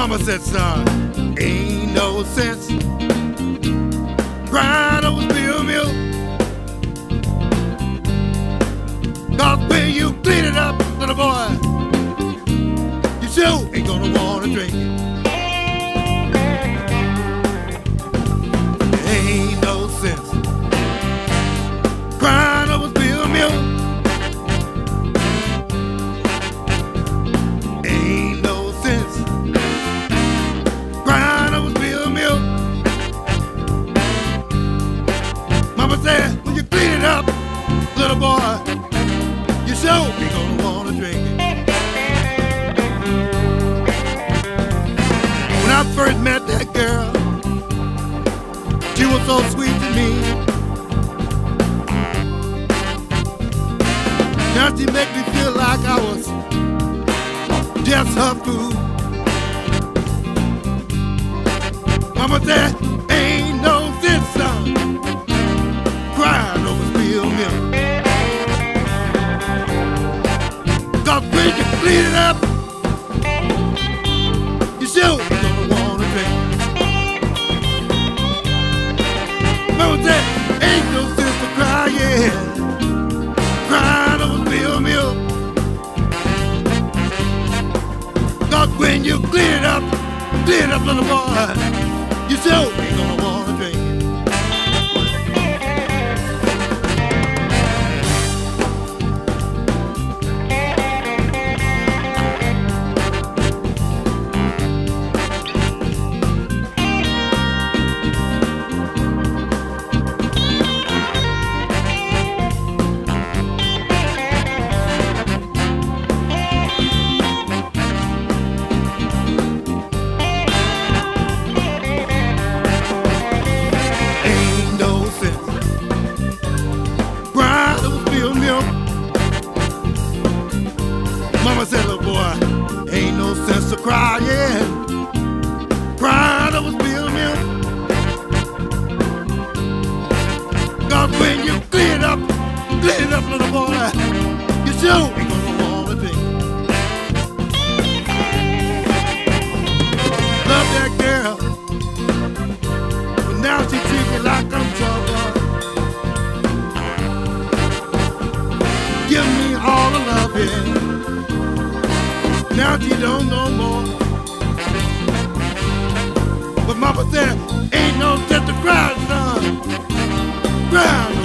Mama said, son, ain't no sense crying over spilled milk, 'cause when you clean it up, little boy, you sure ain't gonna wanna drink it. Ain't no sense crying over spilled milk. Ain't no sense crying over spilled milk. Mama said, when you clean it up, little boy, you sure ain't gonna wanna drink it. When I first met that girl, she was so sweet to me. Now she make me feel like I was just her food. Mama said, ain't no sense, son, crying over spilled milk, 'cause when you clean it up, you sure ain't gonna wanna drink. Mama said, ain't no sense to cry, yeah, crying over spilled milk, 'cause when you clean it up, little boy, you sure ain't gonna wanna drink. Mama said, little boy, ain't no sense to crying, crying over spilled milk, 'cause when you clean it up, little boy, you sure ain't gonna wanna drink. Love that girl, but now she treats me like I'm trouble. Give me all the loving, now she don't know more. But Mama said, ain't no sense to cry, son, cry.